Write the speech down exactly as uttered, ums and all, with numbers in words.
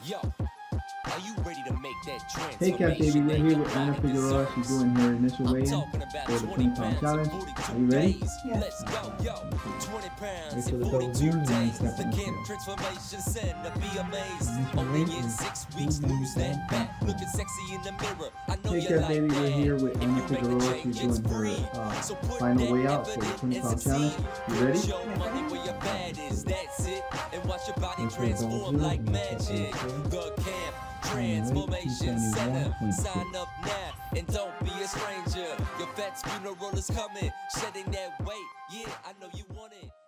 Yo, are you ready to make that Hey Cat Davie, transformation? we're here with Anna Figueroa. She's doing her initial I'm weigh-in talking about for the twenty twenty pound pounds challenge. in Are forty-two you ready? days. Yeah. Let's go, yo. twenty pounds Wait for in the double forty-two zero and then days. step The on the camp scale. transformation center, be amazed. Initial Only weight in is six weeks, lose that fat. Looking sexy in the mirror. I know Hey you Cat like Davie, we're here that. with If Anna you make the Figueroa. change, She's it's doing free. her uh, So put final that way out for the evidence twenty and pound challenge. succeed. You ready? Show money where your bad is. That's it. And watch your body Wait for the double transform zero like and then step on magic. the scale. The camp transformation center. two seventy-one point six. Sign up now and don't be a stranger. Your fat's funeral is coming. Shedding that weight. Yeah, I know you want it.